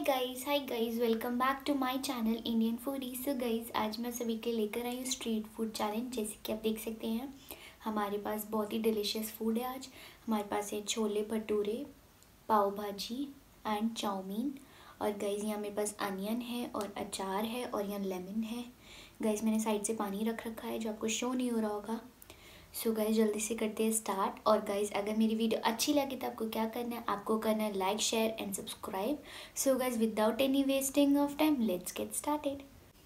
Hi guys welcome back to my channel Indian foodie. So guys आज मैं सभी के लेकर आई हूँ स्ट्रीट फूड चैलेंज। जैसे कि आप देख सकते हैं हमारे पास बहुत ही डिलीशियस फूड है। आज हमारे पास है छोले भटूरे, पाव भाजी एंड चाउमीन। और गाइस यहाँ मेरे पास अनियन है और अचार है और यहाँ लेमन है। गाइस मैंने साइड से पानी रख रखा है जो आपको शो नहीं हो रहा होगा। सो गाइस जल्दी से करते हैं स्टार्ट। और गाइस अगर मेरी वीडियो अच्छी लगे तो आपको क्या करना है, आपको करना है like share and subscribe. So guys without any wasting of time let's get started.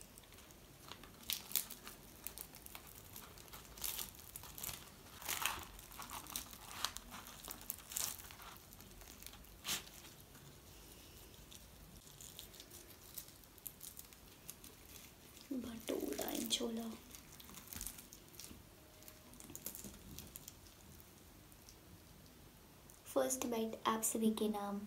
Bhatura and chhola. First bite आप सभी के नाम।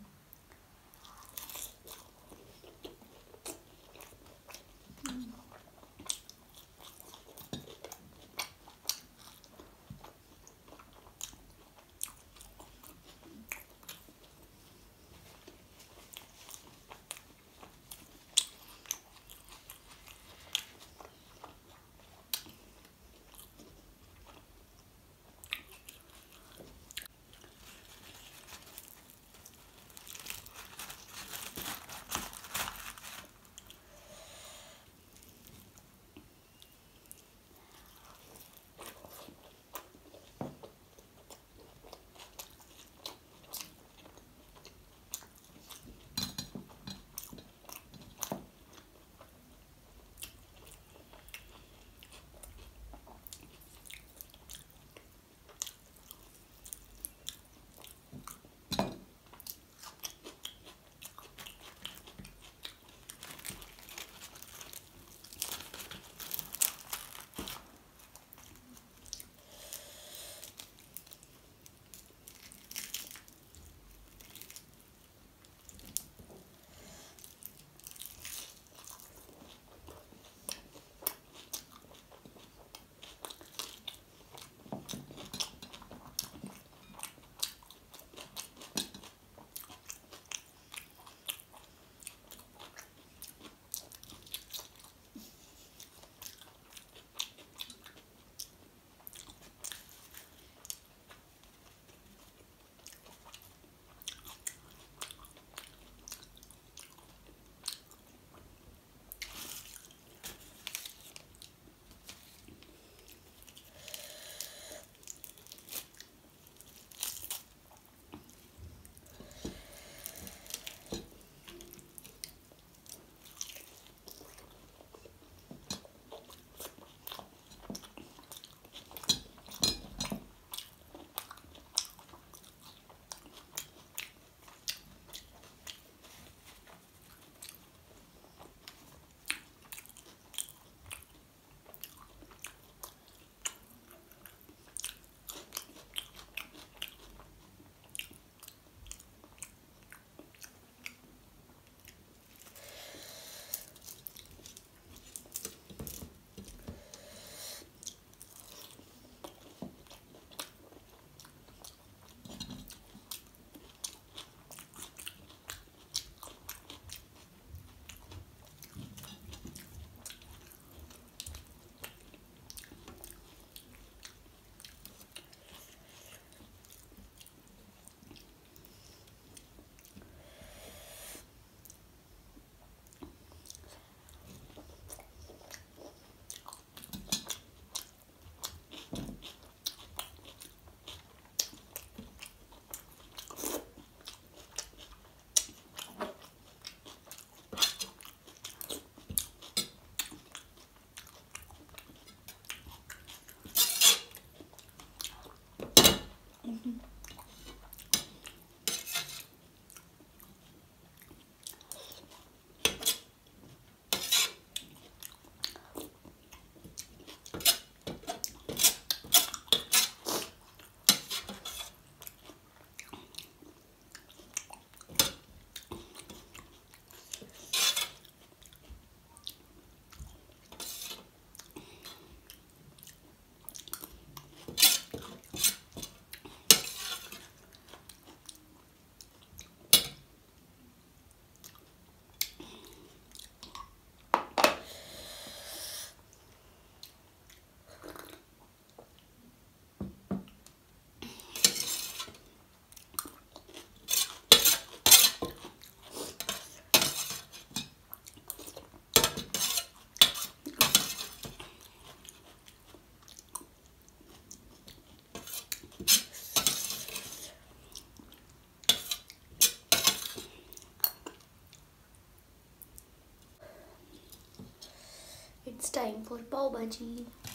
पाव भाजी।